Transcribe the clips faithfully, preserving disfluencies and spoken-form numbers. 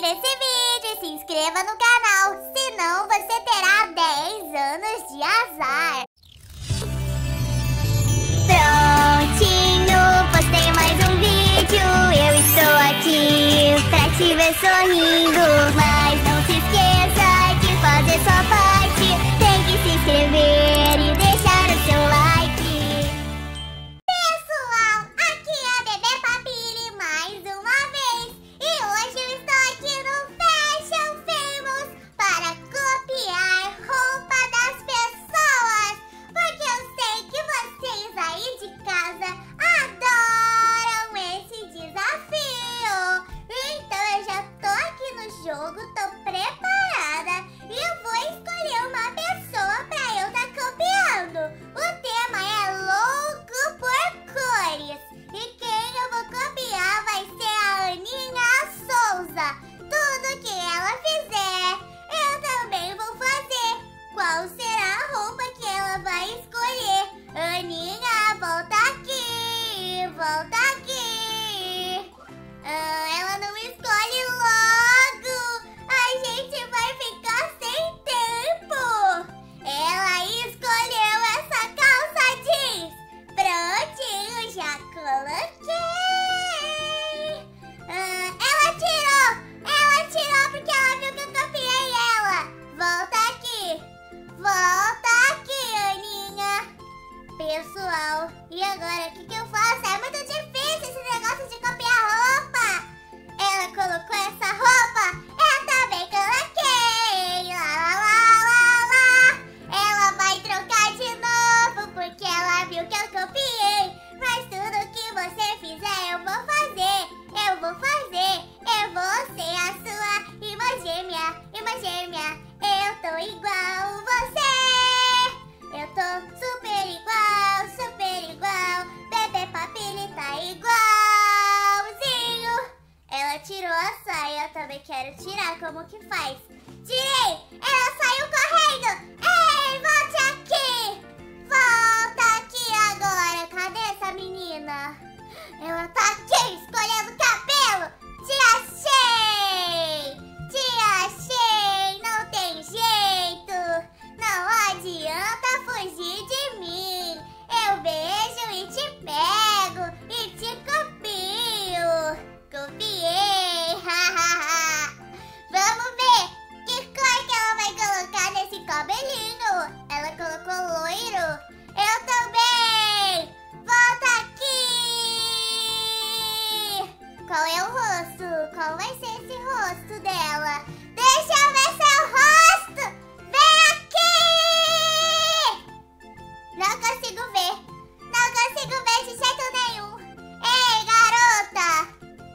curta esse vídeo e se inscreva no canal, senão você terá dez anos de azar. Prontinho, postei mais um vídeo, eu estou aqui pra te ver sorrindo. Mas não se esqueça de fazer sua parte, tem que se inscrever e deixar o seu like. Pessoal, aqui é a Bebê Papili mais uma vez, e hoje eu estou aqui no Fashion Famous para copiar roupa das pessoas, porque eu sei que vocês aí de casa adoram esse desafio. Então eu já tô aqui no jogo, tô preparada e eu vou escolher uma pessoa pra eu tá copiando. O tema é louco por cores e quem eu vou copiar vai ser a Aninha Souza. Tudo que ela fizer, eu também vou fazer. Qual será a roupa que ela vai escolher? Aninha, volta aqui, volta aqui. Ah, ela não escolhe logo. A gente vai ficar sem tempo. Ela escolheu essa calça jeans. Prontinho, já coloquei. Ah, ela tirou. Ela tirou porque ela viu que eu copiei ela. Volta aqui. Volta aqui, Aninha. Pessoal, e agora o que, que eu faço? É muito difícil esse negócio de copiar roupa. Ela colocou essa roupa, eu também coloquei. Lá, lá, lá, lá, lá. Ela vai trocar de novo porque ela viu que eu copiei. Mas tudo que você fizer eu vou fazer. Eu vou fazer. Eu vou ser a sua irmã gêmea. Irmã gêmea, eu tô igual você. Eu tô super igual, super igual. Bebê Papili tá igualzinho. Ela tirou a saia, eu também quero tirar. Como que faz? Tirei! Ela saiu correndo! Ei, volte aqui! Volta aqui agora! Cadê essa menina? Ela tá aqui escolhendo cabelo! Te achei! Te achei! Não tem jeito! Não adianta fugir de mim! Eu vejo e te pego e te copio! Copiei! Vamos ver que cor que ela vai colocar nesse cabelinho! Ela colocou loiro? Eu também! Volta aqui! Qual é o rosto? Qual vai ser esse rosto dela? Deixa eu ver seu rosto! Vem aqui! Não consigo ver. Não consigo ver de jeito nenhum. Ei, garota!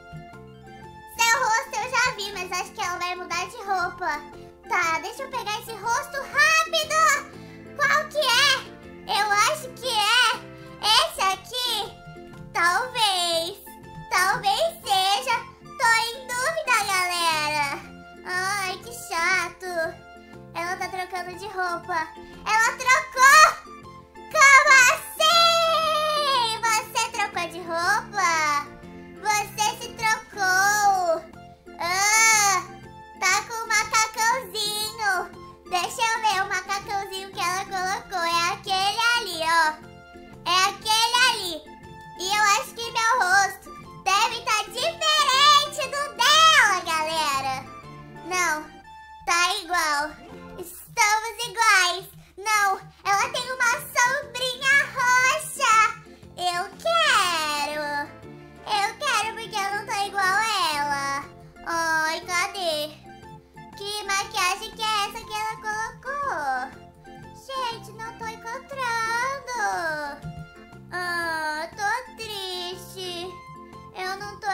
Seu rosto eu já vi, mas acho que ela vai mudar de roupa. Tá, deixa eu pegar esse rosto rápido! Qual que é? Eu acho que é esse aqui. Talvez. Talvez seja. Tô em dúvida, galera. Ai, que chato. Ela tá trocando de roupa. Ela trocou! Como assim? Você trocou de roupa? Você se trocou. Ah, tá com o macacãozinho. Deixa eu ver o macacãozinho que ela colocou. É aquele ali, ó. É aquele ali. E eu acho que meu rosto deve estar diferente do dela, galera. Não, tá igual. Estamos iguais. Não, ela tem uma sombrinha roxa. Eu quero. Eu quero porque eu não tô igual a ela. Ai, cadê? Que maquiagem que é essa que ela colocou? Gente, não tô encontrando. Ah, tô triste. Eu não tô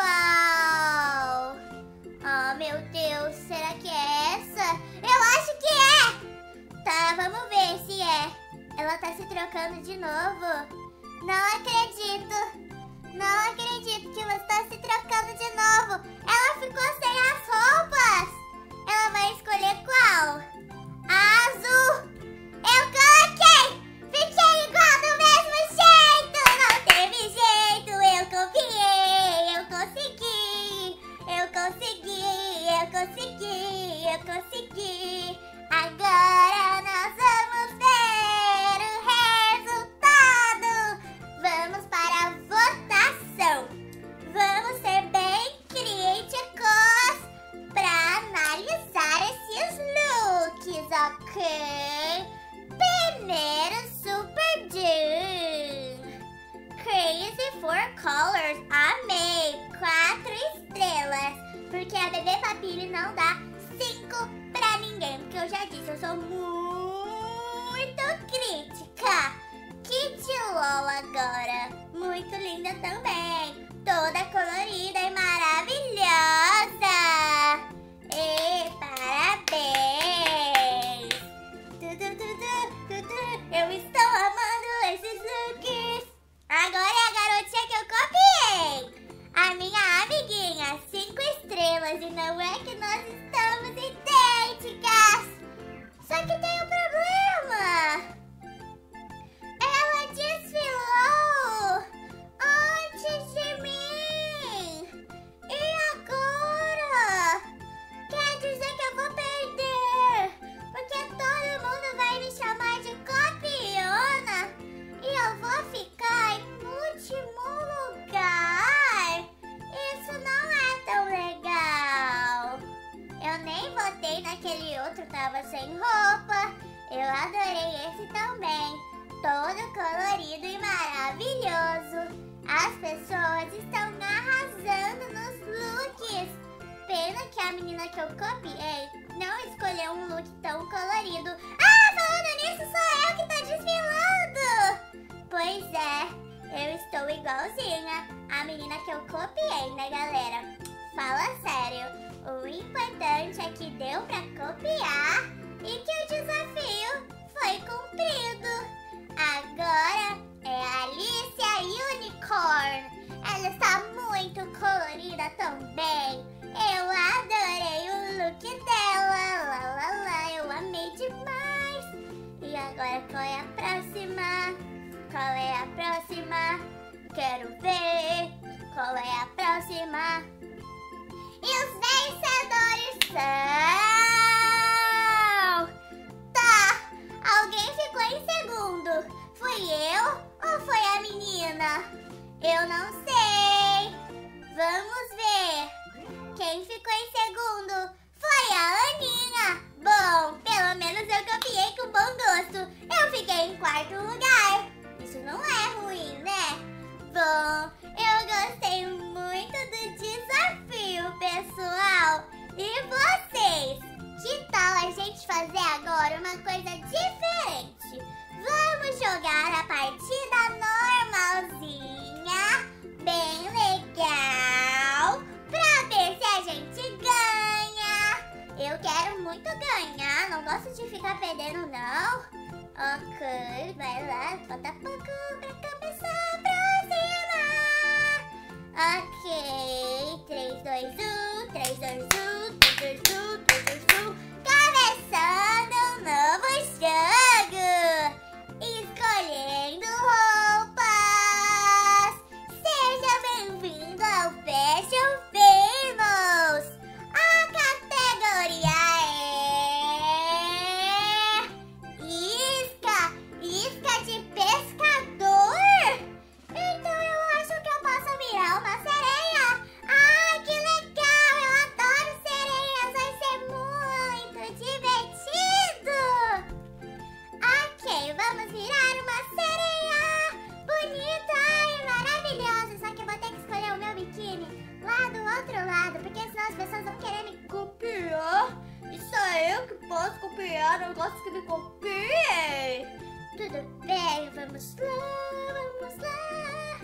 igual. Ah, meu Deus, será que é essa? Eu acho que é. Tá, vamos ver se é. Ela tá se trocando de novo. Não acredito. Não acredito que você tá se trocando de novo. Ela ficou sem as roupas. Ela vai escolher qual? A azul. Eu coloquei. Fiquei igual do mesmo jeito. Não teve jeito. Eu copiei. Eu consegui. Eu consegui. consegui, eu consegui. Agora nós vamos ver o resultado. Vamos para a votação. Vamos ser bem críticos para analisar esses looks, ok? Primeiro, Super June. Crazy Four Colors. Amei. Quatro estrelas. Porque a Bebê Papilha não dá cinco pra ninguém. Porque eu já disse, eu sou muito crítica. Kit LOL agora. Muito linda também. Toda colorida e maravilhosa. E parabéns. Tu, tu, tu, tu, tu, tu. Eu estou amando esses looks. Agora é a garotinha que eu copiei. A minha amiguinha, cinco estrelas. E não é que nós estamos idênticas. Só que tem um problema. Ela desfilou antes de mim. E agora? Quer dizer que eu vou perder. Porque todo mundo vai me chamar de copiona. E eu vou ficar em último lugar. Isso não é tão legal. Eu nem votei naquele outro, tava sem roupa. Eu adorei esse também. Todo colorido e maravilhoso. As pessoas estão arrasando nos looks. Pena que a menina que eu copiei não escolheu um look tão colorido. Ah, falando nisso, sou eu que tô desfilando. Pois é, eu estou igualzinha a menina que eu copiei, né, galera? Fala sério. O importante é que deu pra copiar e que o desafio foi cumprido. Agora é a Alicia Unicorn. Ela está muito colorida também. Eu adorei o look dela. Lá, lá, lá, eu amei demais. E agora qual é a próxima? Qual é a próxima? Quero ver. Qual é a próxima? E os vencedores são... Tá, alguém ficou em segundo. Fui eu ou foi a menina? Eu não sei. Vamos ver. Quem ficou em segundo foi a Aninha. Bom, pelo menos eu copiei com bom gosto. Eu fiquei em quarto lugar. Isso não é ruim, né? Bom, eu gostei muito do desafio, pessoal. E vocês? Que tal a gente fazer agora uma coisa diferente? Vamos jogar a partida normalzinha, bem legal, pra ver se a gente ganha. Eu quero muito ganhar, não gosto de ficar perdendo, não. Ok, vai lá, falta pouco pra começar, pra cima. Ok, três, dois, um, três, dois, um, três, dois, um, três, dois, um. Começando um novo jogo. Escolhendo roupas. Seja bem-vindo ao Fashion Famous. A categoria é isca, isca de pescador. Então eu acho que eu posso virar uma sereia. Ai, que legal, eu adoro sereias, vai ser muito divertido. Ok, vamos virar uma sereia bonita e maravilhosa. Só que eu vou ter que escolher o meu biquíni lá do outro lado, porque senão as pessoas vão querer me copiar. Isso é eu que posso copiar, eu gosto que me copiem. Tudo bem, vamos lá, vamos lá.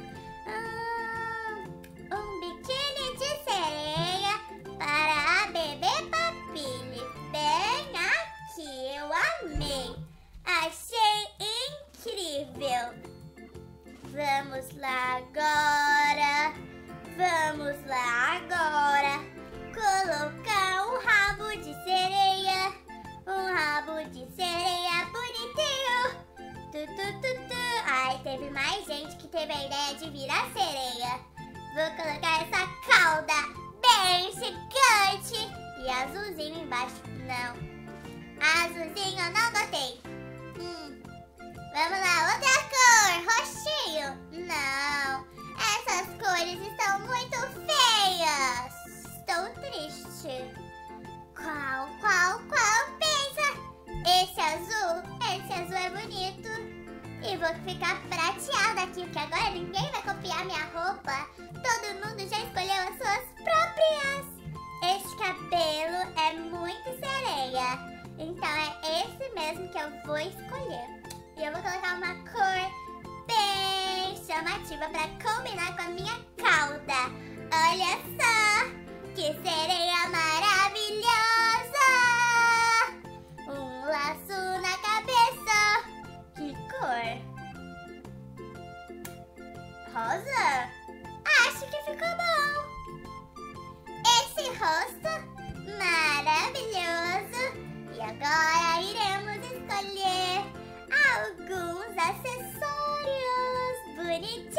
Ah, um biquíni de sereia para a Bebê Papilha. Bem aqui, eu amei. Achei incrível. Vamos lá agora. Vamos lá agora. Colocar um rabo de sereia. Um rabo de sereia bonitinho. Tu, tu, tu, tu. Ai, teve mais gente que teve a ideia de virar sereia. Vou colocar essa cauda bem gigante. E E azulzinho embaixo, não. Azulzinho eu não gostei. Hum. Vamos lá, outra cor, roxinho. Não, essas cores estão muito feias. Estou triste. Qual, qual, qual? Pensa. Esse azul, esse azul é bonito. E vou ficar prateada aqui, porque agora ninguém vai copiar minha roupa. Todo mundo já escolheu as suas próprias. Este cabelo é muito sereia. Então é esse mesmo que eu vou escolher. E eu vou colocar uma cor bem chamativa pra combinar com a minha cauda. Olha só, que sereia maravilhosa! Um laço na cabeça. Que cor? Rosa? Acho que ficou bom. Esse rosto maravilhoso. E agora iremos escolher alguns acessórios bonitinhos.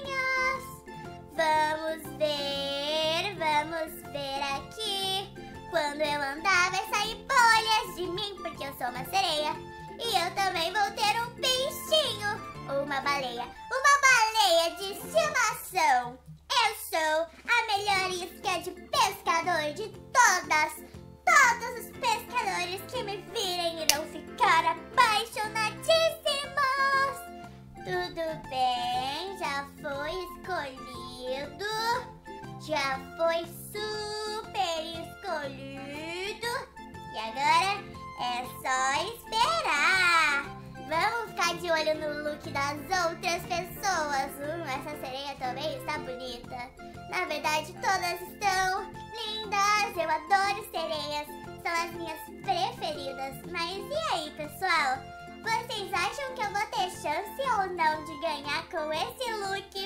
Vamos ver, vamos ver aqui. Quando eu andar vai sair bolhas de mim, porque eu sou uma sereia. E eu também vou ter um peixinho ou uma baleia. Uma baleia de estimação. Eu sou a melhor isca de pescador de todas. Todos os pescadores que me virem irão ficar apaixonadíssimos. Tudo bem, já foi escolhido. Já foi super escolhido. E agora é só esperar. Vamos ficar de olho no look das outras pessoas. Hum, essa sereia também está bonita. Na verdade, todas estão lindas. Eu adoro sereias. São as minhas preferidas. Mas e aí, pessoal? Vocês acham que eu vou ter chance ou não de ganhar com esse look?